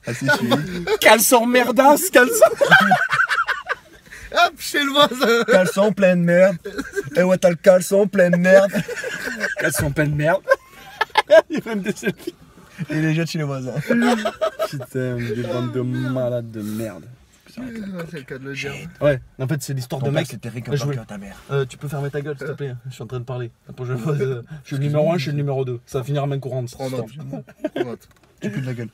Assez chéri. Caleçon merdasse, caleçon. Hop, chez le voisin. Caleçon plein de merde. Et ouais, t'as le caleçon plein de merde. Caleçon plein de merde. Il va me déceler. Et les jette chez les voisins. Putain, des bandes de malades de merde. C'est le cas de le dire. Ouais, en fait, c'est l'histoire de Ton mec. mec, c'était Rick je voulais- Parker, ta mère. Tu peux fermer ta gueule, s'il te plaît. Je suis en train de parler. La prochaine fois, je suis le numéro 1, je suis le numéro 2. Ça va finir à main courante. cette Prends note. histoire. Prends note. Tu pues de la gueule.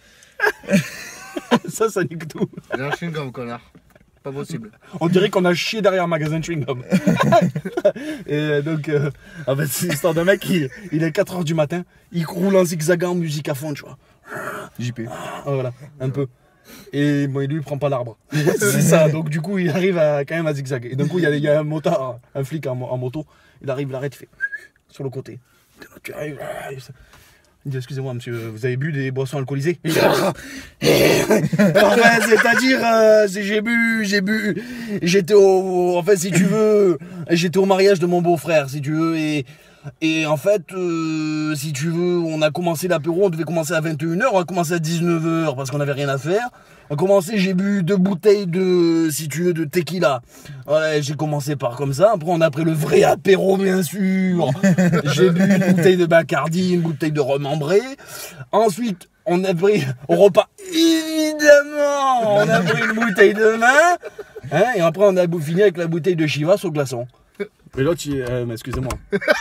Ça nique tout. J'ai un chewing-gum, connard. Pas possible. On dirait qu'on a chié derrière un magasin de chewing-gum. Et donc, en fait, c'est l'histoire d'un mec, il est 4h du matin, il roule en zigzagant, musique à fond, tu vois. JP. Ah, voilà, un peu. Et bon, lui, il prend pas l'arbre. C'est ça, donc du coup, il arrive quand même à zigzaguer. Et d'un coup, il y a un motard, un flic en moto, il arrive, il arrête, il fait sur le côté. Tu arrives, il dit, excusez-moi monsieur, vous avez bu des boissons alcoolisées? Il dit, c'est-à-dire, j'ai bu, j'étais enfin si tu veux, j'étais au mariage de mon beau-frère, si tu veux, et en fait, si tu veux, on a commencé l'apéro, on devait commencer à 21h, on a commencé à 19h parce qu'on n'avait rien à faire. On a commencé, j'ai bu 2 bouteilles de, si tu veux, de tequila. Ouais, j'ai commencé par comme ça, après on a pris le vrai apéro bien sûr. J'ai bu une bouteille de Bacardi, une bouteille de rhum ambré. Ensuite, on a pris, au repas, évidemment, on a pris une bouteille de vin. Hein, et après on a fini avec la bouteille de Chivas au glaçon. Et l'autre, excusez-moi.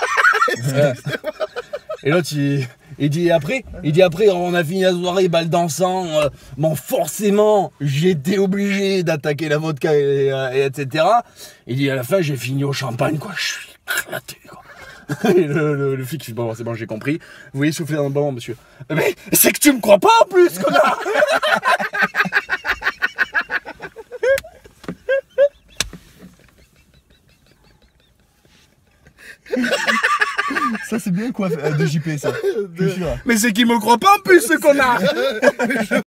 Et l'autre, il dit après, on a fini la soirée, balle dansant. Bon, forcément, j'étais obligé d'attaquer la vodka et etc. Il dit à la fin, j'ai fini au champagne, quoi. Je suis éclaté, quoi. Et le flic fait bon, c'est bon, j'ai compris. Vous voyez souffler dans le ballon, monsieur. Mais c'est que tu me crois pas en plus, connard. Ça, c'est bien quoi de JP, ça. Je te jure. Mais c'est qu'il me croit pas en plus, ce connard.